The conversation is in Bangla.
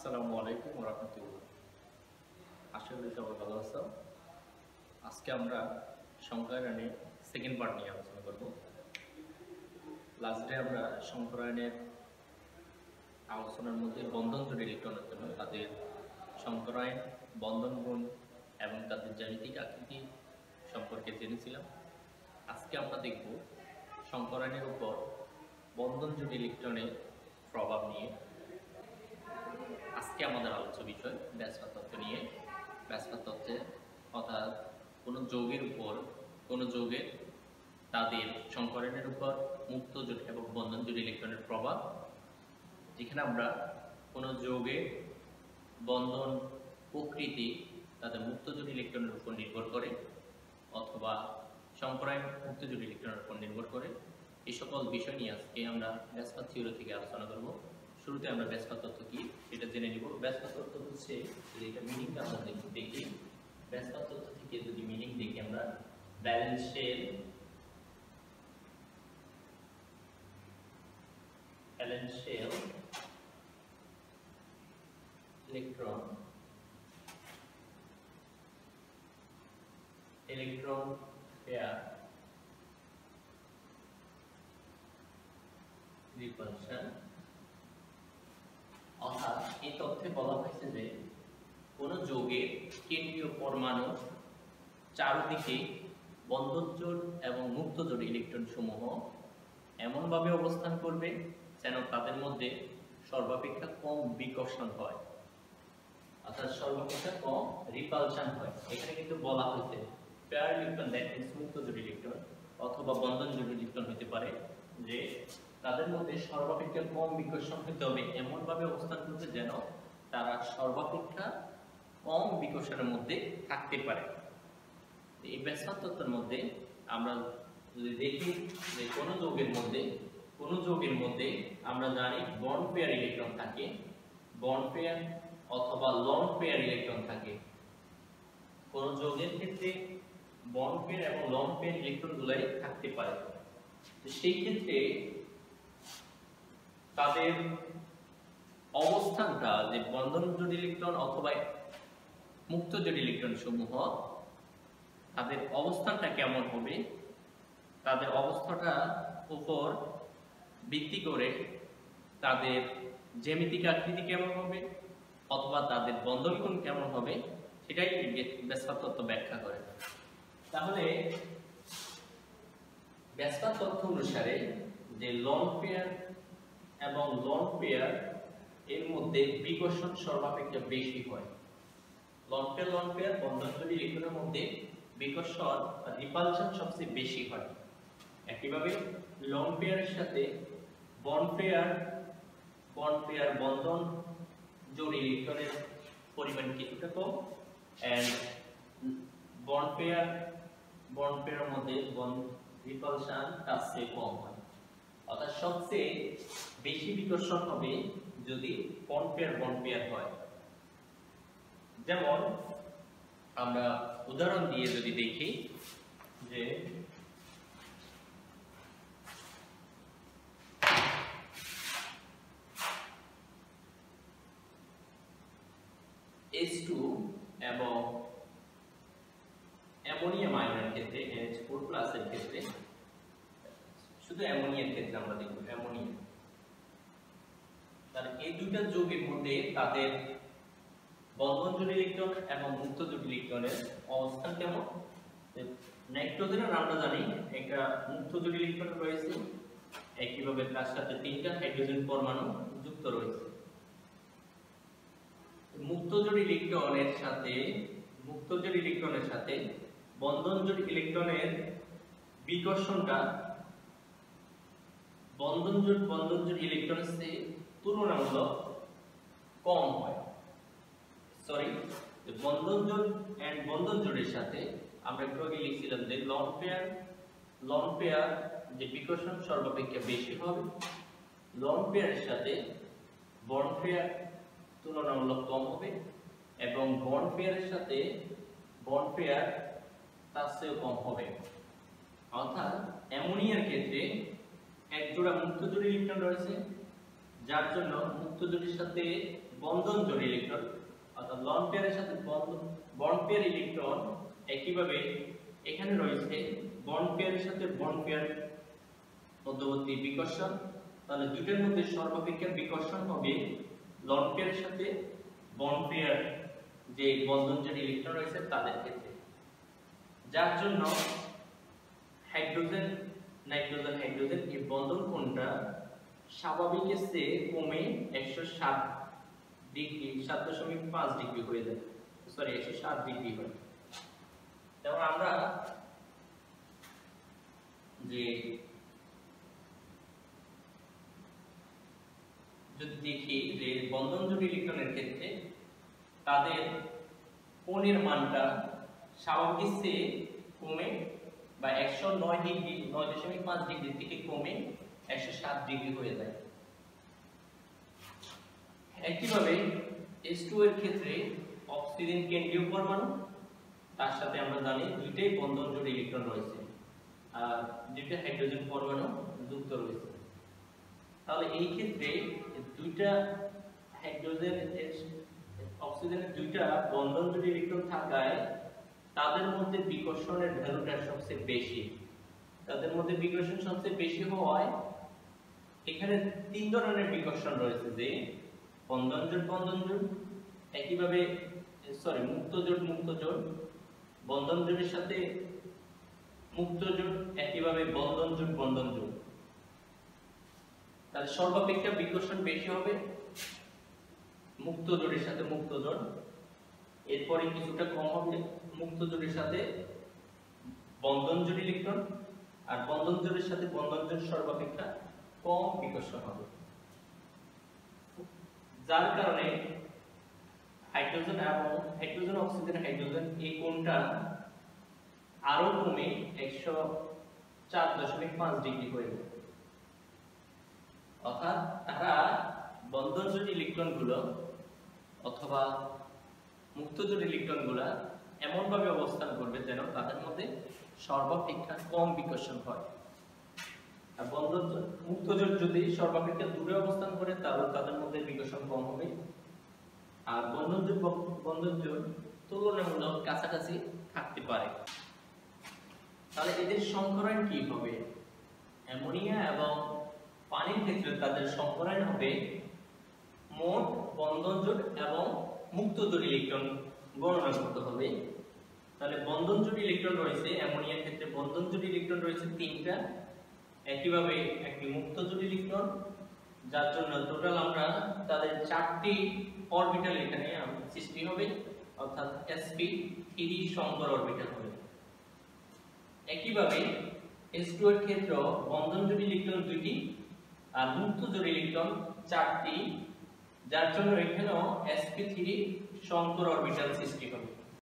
আসসালামু আলাইকুম ওয়া রাহমাতুল্লাহ। আশা করি সবাই ভালো আছো। আজকে আমরা সংখ্যায়নের সেকেন্ড পার্ট নিয়ে আলোচনা করব। লাস্ট ডে আমরা সংখ্যায়নের আলোচনার মধ্যে বন্ধন জোড় ইলেকট্রনের জন্য তাদের সংখ্যায়ন, বন্ধন গুণ এবং তাদের জ্যামিতিক আকৃতি সম্পর্কে জেনেছিলাম। আজকে আমরা দেখব সংখ্যায়নের উপর বন্ধন জোড় ইলেকট্রনের প্রভাব নিয়ে। আজকে আমাদের আলোচ্য বিষয় ব্যস্ততা তত্ত্ব নিয়ে। ব্যস্ততা তত্ত্বে অর্থাৎ কোনো যৌগের উপর কোনো যৌগের তাদের সংকরণের উপর মুক্ত জোট এবং বন্ধন জোট ইলেকট্রনের প্রভাব, যেখানে আমরা কোনো যৌগের বন্ধন প্রকৃতি তাদের মুক্ত জোট ইলেকট্রনের উপর নির্ভর করে অথবা সংকরণ মুক্ত জোট ইলেকট্রনের উপর নির্ভর করে। এই সকল বিষয় নিয়ে আজকে আমরা ব্যস্ততা থিওরি থেকে আলোচনা করব। শুরুতে আমরা ব্যস্ততা তত্ত্ব কি সেটা জেনে নিব। ব্যস্ততা তত্ত্ব হচ্ছে, যদি এটা মিনিংটা আমরা দেখি, ব্যস্ততা তত্ত্ব থেকে যদি মিনিং দেখি আমরা ব্যালেন্সের ইলেকট্রন পেয়ার রিপালশন, অর্থাৎ এই তথ্যে বলা হয়েছে যে কোন যৌগের কেন্দ্রীয় পরমাণু চারদিকে বন্ধন জোড় এবং মুক্ত জোড় ইলেকট্রন সমূহ এমনভাবে অবস্থান করবে যেন তাদের মধ্যে সর্বাপেক্ষা কম বিকর্ষণ হয়, অর্থাৎ সর্বাপেক্ষা কম রিপালশন হয়। এখানে কিন্তু বলা হয়েছে পেয়ার ইলেকট্রন, দ্যাট মিন্স মুক্ত জোড় ইলেকট্রন অথবা বন্ধন জোড় ইলেকট্রন হতে পারে, যে তাদের মধ্যে সর্বাপেক্ষা কম বিকর্ষণ হতে হবে, এমনভাবে অবস্থান করবে যেন তারা সর্বাপেক্ষা কম বিকর্ষণের মধ্যে থাকতে পারে। এই ব্যস্ততা তত্ত্বের মধ্যে আমরা যদি দেখি যে কোন যৌগের মধ্যে আমরা জানি বন্ড পেয়ার ইলেকট্রন থাকে, বন্ড পেয়ার অথবা লোন পেয়ার ইলেকট্রন থাকে। কোন যৌগের ক্ষেত্রে বন্ড পেয়ার এবং লোন পেয়ার ইলেকট্রন গুলাই থাকতে পারে। তো সেই ক্ষেত্রে তাদের অবস্থানটা, যে বন্ধন জোড় ইলেকট্রন অথবা মুক্ত জোড় ইলেকট্রন সমূহ, তাদের অবস্থানটা কেমন হবে, তাদের অবস্থাটা উপর ভিত্তি করে তাদের জ্যামিতিক আকৃতি কেমন হবে অথবা তাদের বন্ধন কোণ কেমন হবে, সেটাই ব্যস্ততা তত্ত্ব ব্যাখ্যা করে। তাহলে ব্যস্ততা তত্ত্ব অনুসারে যে লোন পেয়ার এবং লোন পেয়ার এর মধ্যে বিকর্ষণ সর্বাপেক্ষা বেশি হয়। লোন পেয়ার বন্ধন জোড় ইলেকট্রনের মধ্যে বিকর্ষণ বা রিপালশন সবচেয়ে বেশি হয়। একইভাবে লোন পেয়ারের সাথে বন্ড পেয়ার বন্ধন জোড় ইলেকট্রনের পরিমাণ কিছুটা কম, এন্ড বন্ড পেয়ারের মধ্যে রিপালশন তার চেয়ে কম হয়। অর্থাৎ সবচেয়ে বেশি বিকর্ষণ হবে যদি বন্ড পেয়ার হয়। যেমন আমরা উদাহরণ দিয়ে যদি দেখি যে H2 এবং অ্যামোনিয়াম আয়নের ক্ষেত্রে NH4+ এর ক্ষেত্রে, শুধু অ্যামোনিয়ার ক্ষেত্রে আমরা দেখব অ্যামোনিয়া, তাহলে এই দুইটা যৌগের মধ্যে তাদের বন্ধন জোড় ইলেকট্রন এবং মুক্ত জোড় ইলেকট্রনের অবস্থান কেমন। নাইট্রোজেনের আমরা জানি একটা মুক্ত জোড় ইলেকট্রন রয়েছে, একইভাবে তার সাথে 3টা হাইড্রোজেন পরমাণু যুক্ত রয়েছে। মুক্ত জোড় ইলেকট্রনের সাথে বন্ধন জোড় ইলেকট্রনের বিকর্ষণটা বন্ধন জোড় ইলেকট্রনের চেয়ে তুলনামূলক কম হয়। বন্ধন জোড়ের সাথে আমরা একটু আগে লিখছিলাম যে লোন পেয়ার যে বিকর্ষণ সর্বাপেক্ষা বেশি হবে, লোন পেয়ারের সাথে বন্ড পেয়ার তুলনামূলক কম হবে, এবং বন্ড পেয়ারের সাথে বন্ড পেয়ার তার চেয়েও কম হবে। অর্থাৎ অ্যামোনিয়ার ক্ষেত্রে এক জোড়া মুক্ত জোড় ইলেকট্রন রয়েছে, যার জন্য মুক্ত জোড়ের সাথে বন্ধন জোড় ইলেকট্রন অর্থাৎ লন পেয়ারের সাথে বন্ড পেয়ার ইলেকট্রন একইভাবে এখানে রয়েছে বন্ড পেয়ারের সাথে বন্ড পেয়ার মধ্যবর্তী বিকর্ষণ, তাহলে দুটোর মধ্যে সর্বাপেক্ষা বিকর্ষণ হবে লন পেয়ারের সাথে বন্ড পেয়ার যে বন্ধন জোড় ইলেকট্রন রয়েছে তাদের ক্ষেত্রে, যার জন্য হাইড্রোজেন নাইট্রোজেন হাইড্রোজেন এই বন্ধন কোণটা স্বাভাবিকের চেয়ে কমে 107 ডিগ্রি 7.5 ডিগ্রি হয়ে যায়, সরি 107 ডিগ্রি হয়। যেমন আমরা যে যদি দেখি যে বন্ধন জোড় ইলেকট্রনের ক্ষেত্রে তাদের কোণের মানটা স্বাভাবিকের চেয়ে কমে বা 109 ডিগ্রি 9.5 ডিগ্রি থেকে কমে 107 ডিগ্রি হয়ে যায়। একইভাবে H2 এর ক্ষেত্রে অক্সিজেন কেন্দ্রীয় পরমাণু, তার সাথে আমরা জানি দুইটাই বন্ধন জোড় ইলেকট্রন রয়েছে আর দুইটা হাইড্রোজেন পরমাণু যুক্ত রয়েছে। তাহলে এই ক্ষেত্রে দুইটা হাইড্রোজেন অক্সিজেনের দুইটা বন্ধন জোড় ইলেকট্রন থাকায় তাদের মধ্যে বিকর্ষণের ভ্যালুটা সবচেয়ে বেশি। তাদের মধ্যে বিকর্ষণ সবচেয়ে বেশি হওয়ায় এখানে তিন ধরনের বিকর্ষণ রয়েছে, যে বন্ধন জোড় একইভাবে মুক্ত জোড় বন্ধন জোড়ের সাথে মুক্ত জোড় একইভাবে বন্ধন জোড়। তাহলে সর্বাপেক্ষা বিকর্ষণ বেশি হবে মুক্ত জোড়ের সাথে মুক্ত জোড়, এরপরে কিছুটা কম হবে মুক্ত জোড়ের সাথে বন্ধন জোড় ইলেকট্রন, আর বন্ধন জোড়ের সাথে বন্ধন জোড় সর্বাপেক্ষা কম বিকর্ষণ হবে, যার কারণে হাইড্রোজেন এবং অক্সিজেন হাইড্রোজেন এই কোণটা আরো কমে 104.5 ডিগ্রি হয়ে যায়। অর্থাৎ তারা বন্ধন জোড় ইলেকট্রনগুলো অথবা মুক্ত জোড় ইলেকট্রনগুলো এমন ভাবে অবস্থান করবে যেন তাদের মধ্যে সর্বাপেক্ষা কম বিকর্ষণ হয়। আর মুক্ত জোড় যদি সর্বাপেক্ষা দূরে অবস্থান করে তাহলে তাদের মধ্যে বিকর্ষণ কম হবে, আর বন্ধন জোড় তুলনামূলক কাছাকাছি থাকতে পারে। তাহলে এদের সংকরায়ন কি হবে? অ্যামোনিয়া এবং পানির ক্ষেত্রে তাদের সংকরায়ন হবে মোট বন্ধন জোড় এবং মুক্ত জোড় ইলেকট্রন গণনা করতে হবে। তাহলে বন্ধন জোড় ইলেকট্রন রয়েছে অ্যামোনিয়ার ক্ষেত্রে বন্ধন জোড় ইলেকট্রন রয়েছে 3টা, একইভাবে একটি মুক্ত জোড় ইলেকট্রন, যার জন্য টোটাল আমরা তাদের 4টি অরবিটাল এখানে সৃষ্টি হবে, অর্থাৎ sp3 সংকর অরবিটাল হবে। একইভাবে H2 এর ক্ষেত্রে বন্ধন জোড় ইলেকট্রন 2টি আর মুক্ত জোড় ইলেকট্রন 4টি, যার জন্য এখানেও sp3 সংকর অরবিটাল সৃষ্টি হবে।